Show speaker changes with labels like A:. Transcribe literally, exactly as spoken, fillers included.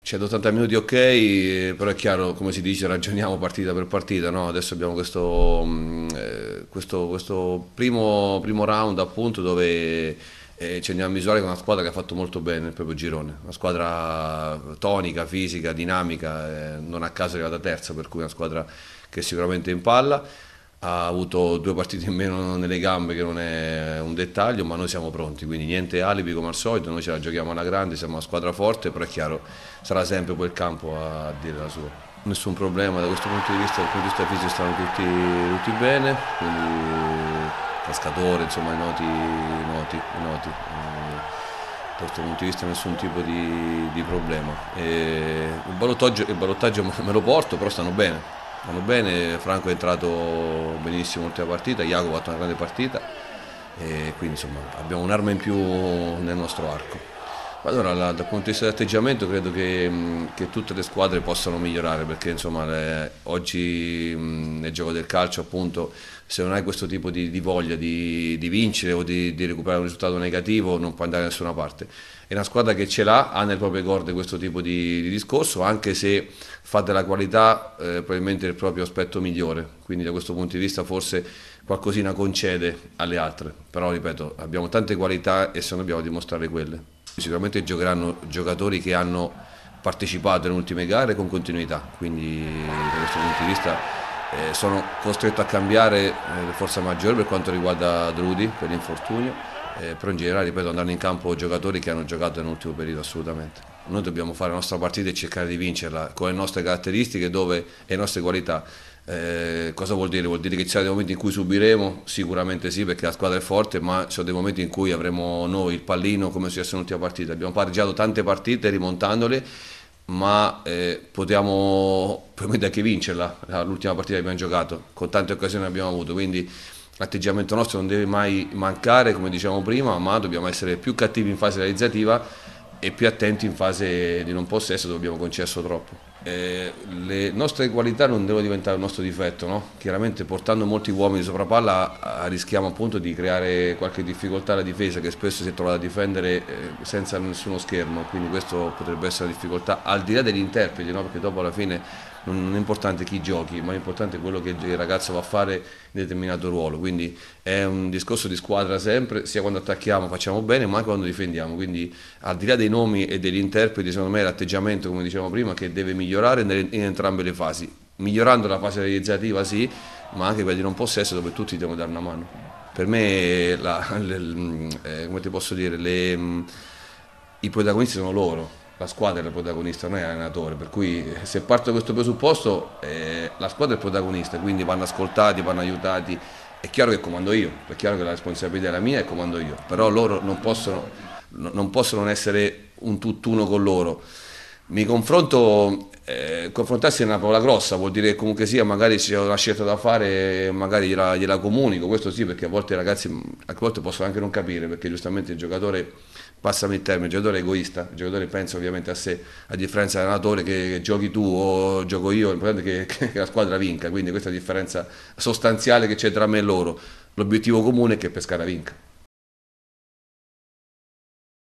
A: centottanta minuti ok, però è chiaro, come si dice, ragioniamo partita per partita, no? Adesso abbiamo questo, mh, eh, questo, questo primo, primo round appunto dove eh, ci andiamo a misurare con una squadra che ha fatto molto bene nel proprio girone, una squadra tonica, fisica, dinamica, eh, non a caso è arrivata terza, per cui è una squadra che sicuramente è in palla. Ha avuto due partite in meno nelle gambe, che non è un dettaglio, ma noi siamo pronti, quindi niente alibi come al solito, noi ce la giochiamo alla grande, siamo una squadra forte, però è chiaro, sarà sempre poi il campo a dire la sua. Nessun problema da questo punto di vista, dal punto di vista fisico stanno tutti, tutti bene, quindi Cascatore, insomma i noti, i noti, i noti. Eh, da questo punto di vista nessun tipo di, di problema. E il ballottaggio, il ballottaggio me lo porto, però stanno bene. Vanno bene, Franco è entrato benissimo l'ultima partita, Jacopo ha fatto una grande partita e quindi insomma abbiamo un'arma in più nel nostro arco. Allora, la, dal punto di vista dell'atteggiamento credo che, mh, che tutte le squadre possano migliorare perché insomma le, oggi mh, nel gioco del calcio appunto se non hai questo tipo di, di voglia di, di vincere o di, di recuperare un risultato negativo non puoi andare da nessuna parte. È una squadra che ce l'ha, ha nelle proprie corde questo tipo di, di discorso, anche se fa della qualità eh, probabilmente il proprio aspetto migliore, quindi da questo punto di vista forse qualcosina concede alle altre, però ripeto abbiamo tante qualità e se non dobbiamo dimostrare quelle. Sicuramente giocheranno giocatori che hanno partecipato nelle ultime gare con continuità, quindi da questo punto di vista eh, sono costretto a cambiare eh, forza maggiore per quanto riguarda Drudi per l'infortunio, eh, però in generale ripeto andranno in campo giocatori che hanno giocato nell'ultimo periodo assolutamente. Noi dobbiamo fare la nostra partita e cercare di vincerla con le nostre caratteristiche dove, e le nostre qualità. Eh, cosa vuol dire? Vuol dire che ci saranno dei momenti in cui subiremo, sicuramente sì perché la squadra è forte, ma ci sono dei momenti in cui avremo noi il pallino come è successo nell'ultima partita. Abbiamo pareggiato tante partite rimontandole, ma eh, potevamo probabilmente anche vincerla l'ultima partita che abbiamo giocato, con tante occasioni che abbiamo avuto, quindi l'atteggiamento nostro non deve mai mancare, come dicevamo prima, ma dobbiamo essere più cattivi in fase realizzativa e più attenti in fase di non possesso dove abbiamo concesso troppo. Eh, le nostre qualità non devono diventare un nostro difetto, no? Chiaramente portando molti uomini sopra palla eh, rischiamo appunto di creare qualche difficoltà alla difesa che spesso si è trovata a difendere eh, senza nessuno schermo, quindi questo potrebbe essere una difficoltà al di là degli interpreti, no? Perché dopo alla fine non è importante chi giochi, ma è importante quello che il ragazzo va a fare in determinato ruolo, quindi è un discorso di squadra sempre, sia quando attacchiamo facciamo bene, ma anche quando difendiamo, quindi al di là dei nomi e degli interpreti, secondo me è l'atteggiamento, come dicevamo prima, che deve migliorare in entrambe le fasi, migliorando la fase realizzativa sì, ma anche quella di non possesso dove tutti devono dare una mano. Per me, la, le, eh, come ti posso dire, le, i protagonisti sono loro. La squadra è il protagonista, non è l'allenatore, per cui se parto da questo presupposto eh, la squadra è il protagonista, quindi vanno ascoltati, vanno aiutati, è chiaro che comando io, è chiaro che la responsabilità è la mia e comando io, però loro non possono, non possono non essere un tutt'uno con loro. Mi confronto, eh, confrontarsi è una parola grossa, vuol dire che comunque sia, magari c'è una scelta da fare, magari gliela, gliela comunico, questo sì, perché a volte i ragazzi a volte possono anche non capire, perché giustamente il giocatore, passami il termine, il giocatore è egoista, il giocatore pensa ovviamente a sé, a differenza dell'allenatore che, che giochi tu o gioco io, l'importante è che, che la squadra vinca, quindi questa è la differenza sostanziale che c'è tra me e loro, l'obiettivo comune è che Pescara vinca.